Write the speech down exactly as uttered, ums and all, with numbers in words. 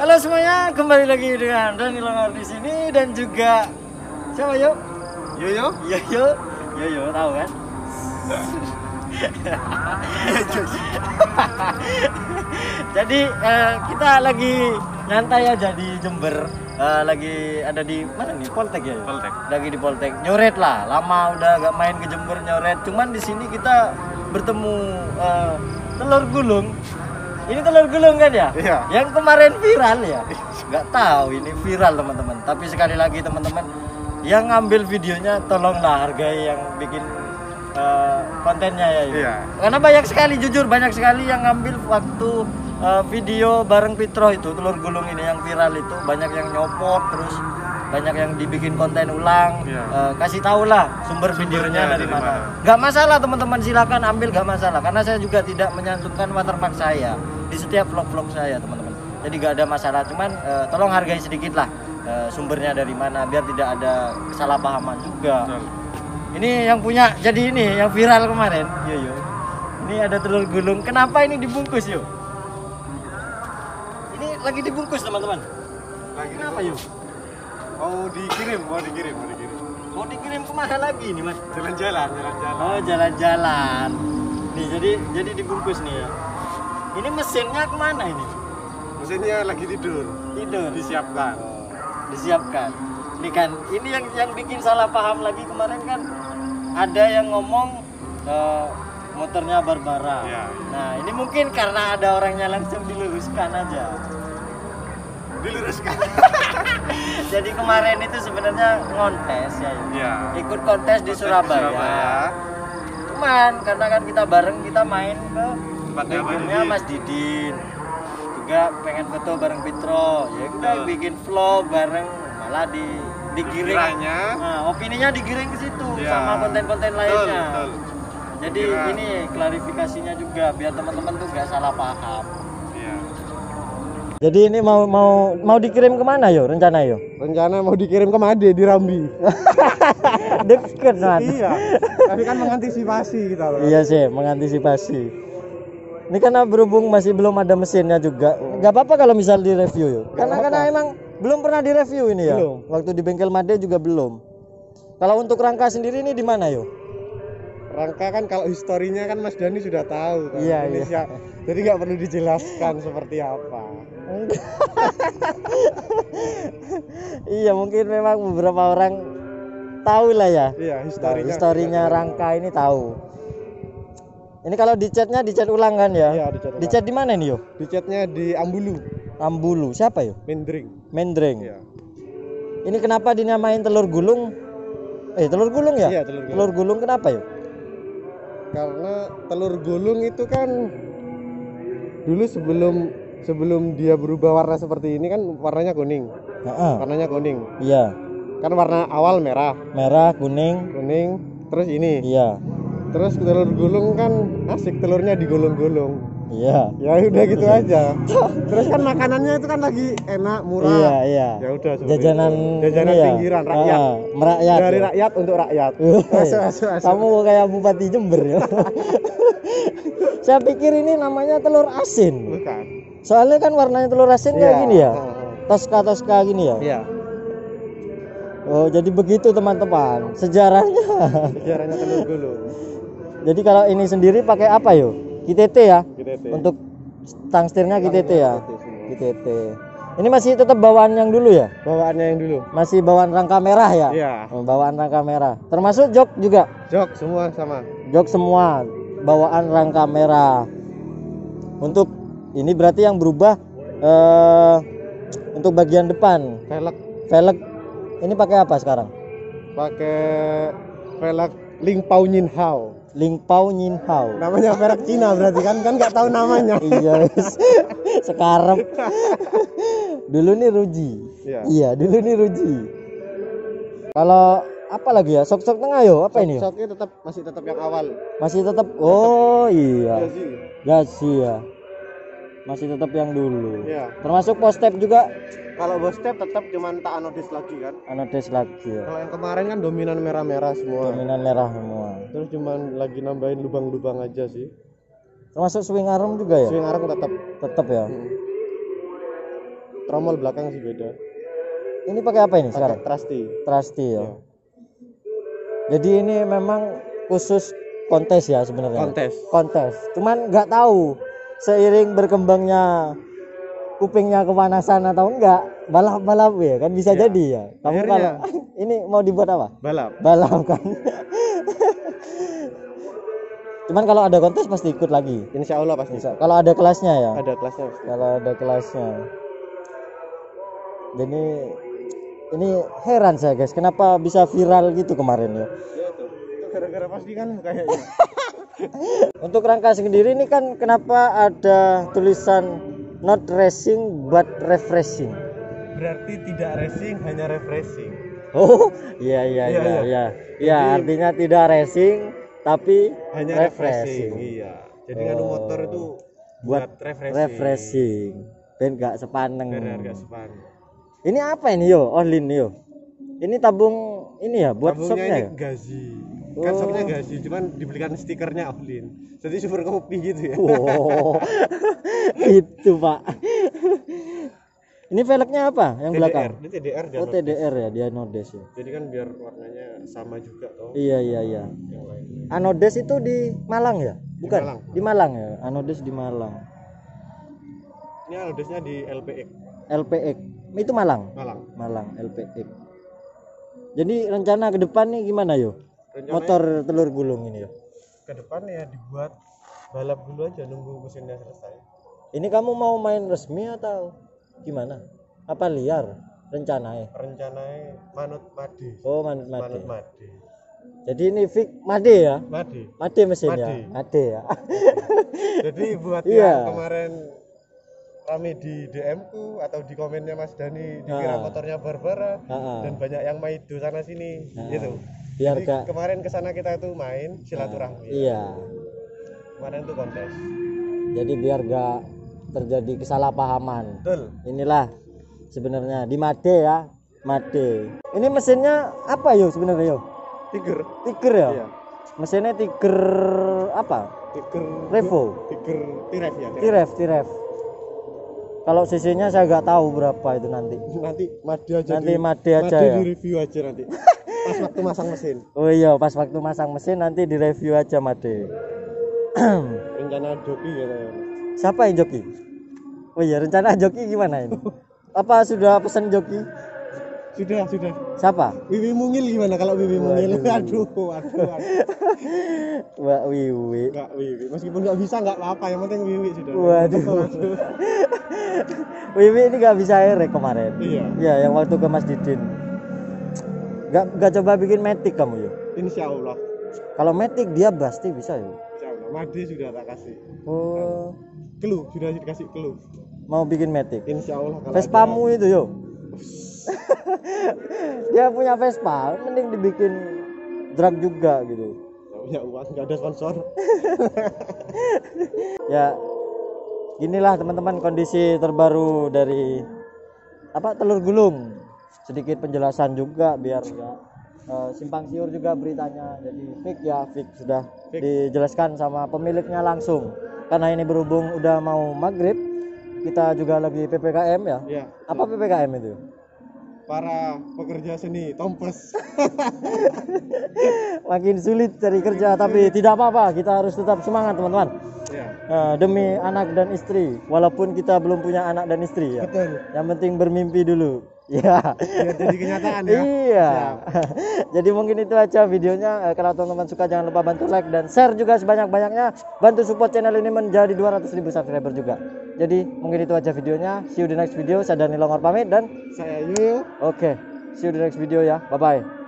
Halo semuanya, kembali lagi dengan Dani Longar di sini dan juga siapa yo? Yoyo? Yoyo, Yoyo tahu kan? Jadi eh, kita lagi nyantai aja di Jember. Eh, lagi ada di mana nih? Poltek ya? Poltek. Lagi di Poltek. Nyoret lah. Lama udah gak main ke Jember nyoret. Cuman di sini kita bertemu eh, telur gulung. Ini telur gulung kan ya? Iya. Yang kemarin viral ya? Nggak tahu ini viral teman-teman. Tapi sekali lagi teman-teman yang ngambil videonya tolonglah hargai yang bikin uh, kontennya ya ini. Iya. Karena banyak sekali jujur banyak sekali yang ngambil waktu uh, video bareng Pitro itu telur gulung ini yang viral itu banyak yang nyopot terus banyak yang dibikin konten ulang. Iya. Uh, kasih tahu lah sumber videonya dari, dari mana. Nggak masalah teman-teman silakan ambil nggak masalah karena saya juga tidak menyantumkan watermark saya di setiap vlog-vlog saya teman-teman. Jadi nggak ada masalah cuman uh, tolong hargai sedikit lah uh, sumbernya dari mana biar tidak ada kesalahpahaman juga. Betul. Ini yang punya jadi ini yang viral kemarin. Yo yo. Ini ada telur gulung. Kenapa ini dibungkus yo? Ini lagi dibungkus teman-teman. Lagi Kenapa yo? Mau dikirim, mau dikirim, mau dikirim. Mau dikirim kemana lagi nih mas? Jalan-jalan, jalan-jalan. Oh jalan-jalan. Nih jadi jadi dibungkus nih ya. Ini mesinnya kemana ini? Mesinnya lagi tidur. Tidur. Disiapkan. Oh, disiapkan. Ini kan ini yang yang bikin salah paham lagi kemarin kan ada yang ngomong uh, motornya Barbara. Ya, ya. Nah ini mungkin karena ada orangnya langsung diluruskan aja. Diluruskan. Jadi kemarin itu sebenarnya ngontes ya, Ya. ikut kontes di Kontes Surabaya. di Surabaya. Cuman karena kan kita bareng kita main ke Tempatnya Mas Tempatnya Didin. Mas Didin. Juga pengen foto bareng Pitro. Ya kita Betul. bikin vlog bareng malah di digiring. Kiranya. Nah, opininya digiring ke situ Ya. sama konten-konten lainnya. Betul, betul. Jadi Kira. ini klarifikasinya juga biar teman-teman tuh nggak salah paham. Iya. Jadi ini mau mau mau dikirim kemana yo rencana yo? Rencana mau dikirim ke Made di Rambi. Deket man. Iya. Tapi kan mengantisipasi kita loh. Iya sih, mengantisipasi. Ini karena berhubung masih belum ada mesinnya juga, nggak apa-apa kalau misal direview yo. Karena apa-apa. karena emang belum pernah direview ini ya. Belum. Waktu di bengkel Made juga belum. Kalau untuk rangka sendiri ini di mana yo? Rangka kan kalau historinya kan Mas Dani sudah tahu kan. Iya, Ini iya. siap- Jadi nggak perlu dijelaskan seperti apa. Iya mungkin memang beberapa orang tahu lah ya. Iya, Nah, historinya. historinya sudah rangka ini tahu. Ini kalau dicatnya dicat ulang kan ya? Iya, dicat ulang. Dicat di mana nih yo? Dicatnya di Ambulu, Ambulu. Siapa yo? Mendring. Mendring. Iya. Ini kenapa dinamain telur gulung? Eh telur gulung ya? Iya, telur gulung. Telur gulung kenapa yo? Karena telur gulung itu kan dulu sebelum sebelum dia berubah warna seperti ini kan warnanya kuning. Heeh. Warnanya kuning. Iya. Kan warna awal merah, Merah, kuning. kuning, terus ini. Iya. Terus telur gulung kan asik telurnya digulung-gulung. Iya. Ya udah gitu aja. Terus kan makanannya itu kan lagi enak, murah. Iya, iya. Ya udah seperti Jajanan itu. Jajanan ini ya? pinggiran rakyat. Ah, merakyat. Dari ya? rakyat untuk rakyat. Wih, Masuk, masuk, masuk. Kamu kayak Bupati Jember ya. Saya pikir ini namanya telur asin. Bukan. Soalnya kan warnanya telur asin kayak Iya. gini ya. Heeh. Toska-toska gini ya. Iya. Oh, jadi begitu teman-teman. Sejarahnya. Sejarahnya telur gulung. Jadi kalau ini sendiri pakai apa yo? K T T ya? K T T. Untuk stang setirnya K T T ya? K T T semua. K T T. Ini masih tetap bawaan yang dulu ya? Bawaannya yang dulu. Masih bawaan rangka merah ya? Iya. Oh, bawaan rangka merah. Termasuk jok juga. Jok semua sama. Jok semua bawaan rangka merah. Untuk ini berarti yang berubah eh, untuk bagian depan Velg velg ini pakai apa sekarang? pakai velg Ling Pao Nhin Hao. Ling Pao Nhin Hao. Namanya merek Cina berarti kan kan nggak tahu namanya. Iya. Sekarang dulu nih Ruji. Iya. Iya, dulu nih Ruji. Kalau apa lagi ya? Sok-sok tengah yo, apa ini? yo? Soknya tetap masih tetap yang awal. Masih tetap. Oh iya. Iya sih. Gasi ya. Masih tetap yang dulu. Iya. Termasuk post step juga Kalau bos step tetap cuman tak anodes lagi kan. anodes lagi ya. Kalau yang kemarin kan dominan merah-merah semua. Dominan merah semua. Terus cuman lagi nambahin lubang-lubang aja sih. Termasuk swing arm juga ya? Swing arm tetap. Tetap ya. Hmm. tromol belakang sih beda. Ini pakai apa ini Pakai sekarang? trusty. Trusty ya. Ya. Jadi ini memang khusus kontes ya sebenarnya. Kontes. Kontes. Cuman nggak tahu seiring berkembangnya kupingnya kepanasan atau enggak, balap-balap ya kan bisa Ya. jadi ya. Kamu Akhirnya- kalau ini mau dibuat apa? Balap. Balap kan. Cuman kalau ada kontes pasti ikut lagi. Insya Allah pasti. Bisa. Kalau ada kelasnya ya. Ada kelasnya. pasti. Kalau ada kelasnya. Jadi ini heran saya guys, kenapa bisa viral gitu kemarin ya? Ya itu. Itu gara-gara pasti kan kayaknya. Untuk rangka sendiri ini kan kenapa ada tulisan not racing but refreshing? Berarti tidak racing, hanya refreshing. Oh, iya iya Iya, iya iya. iya. Ya, Jadi- artinya tidak racing tapi Hanya refreshing. refreshing. Iya. Jadi ngadu Oh. motor itu Buat buat refreshing. refreshing. Dan gak sepaneng. Biar harga sepan. Ini apa ini yo? Olin yo. Ini tabung ini ya buat Tabungnya sopnya ini ya? gazi. Kan Oh. sopnya gazi, cuman dibelikan stikernya Olin. Jadi super kopi gitu ya. Oh, itu pak. Ini velgnya apa yang belakang? Ini T D R dia. Oh T D R ya, dia anodes ya. Jadi kan biar warnanya sama juga toh. Iya iya iya. Yang lain. Anodes itu di Malang ya? Bukan? Malang. Di Malang ya. Anodes di Malang. Ini alodesnya di L P X L P X itu Malang. Malang. Malang L P X. Jadi rencana ke depan nih gimana yo? Rencananya Motor telur gulung ini yo. ke depan ya dibuat balap dulu aja nunggu mesinnya selesai. Ini kamu mau main resmi atau gimana? Apa liar rencananya? Rencananya manut made. Oh manut Manut made. made. Jadi ini fix made ya? Made. Made mesinnya. Made. Made ya. Jadi buat Iya. yang kemarin rame di D M ku atau di komennya Mas Dani dikira Ah. motornya Barbara Ah. dan banyak yang maido sana sini Ah. gitu. Biar Jadi gak kemarin kesana kita itu main silaturahmi. iya. Kemarin tuh kontes. Jadi biar gak terjadi kesalahpahaman. Betul. Inilah sebenarnya di Made ya. Made. Ini mesinnya apa yo sebenarnya yo? Tiger. Tiger ya? Iya. Mesinnya Tiger apa? Tiger Revo. Tiger Tiref ya. Tiref, Tiref. Kalau cc-nya saya nggak tahu berapa itu nanti. Nanti Made aja. Nanti di, Made aja ya. di review aja nanti. Pas waktu masang mesin. Oh iya, pas waktu masang mesin nanti direview aja Made. Rencana joki gitu ya. Siapa yang joki? Oh iya, rencana joki gimana ini? Apa sudah pesan joki? Sudah, sudah. Siapa? Wiwi Mungil gimana kalau Wiwi Mungil? Waduh. Aduh, aduh, aduh. Mbak Wiwi. Enggak Wiwi. Meskipun enggak bisa enggak apa-apa, yang penting Wiwi sudah. Waduh. Wiwi ini nggak bisa erek kemarin. Iya. Iya, yang waktu ke Mas Didin. Nggak nggak coba bikin matic kamu yo? Insya Allah. Kalau matic dia pasti bisa yo. Insya Allah. Made sudah tak kasih. Oh, Clue, sudah dikasih clue. mau bikin matic. Insya Allah kalau Vespamu itu yo. Dia punya Vespa, mending dibikin drag juga gitu. ada, punya uang, enggak ada sponsor. Ya, inilah teman-teman kondisi terbaru dari apa telur gulung. Sedikit penjelasan juga biar enggak uh, simpang siur juga beritanya. Jadi fix ya, fix sudah Fix. dijelaskan sama pemiliknya langsung. Karena ini berhubung udah mau maghrib, kita juga lagi P P K M ya. Iya. Apa P P K M itu? Para pekerja seni tompes. Makin sulit cari kerja, tapi tidak apa-apa, kita harus tetap semangat teman-teman. Ya. Uh, demi anak dan istri, walaupun kita belum punya anak dan istri ya. Betul. Yang penting bermimpi dulu. Ya. Biar jadi kenyataan ya. Iya. Jadi mungkin itu aja videonya. Eh, Kalau teman-teman suka jangan lupa bantu like dan share juga sebanyak-banyaknya. Bantu support channel ini menjadi dua ratus ribu subscriber juga. Jadi mungkin itu aja videonya. See you di next video. Saya Dani Longor pamit dan Saya Yoyo. oke. See you di next video ya. Bye bye.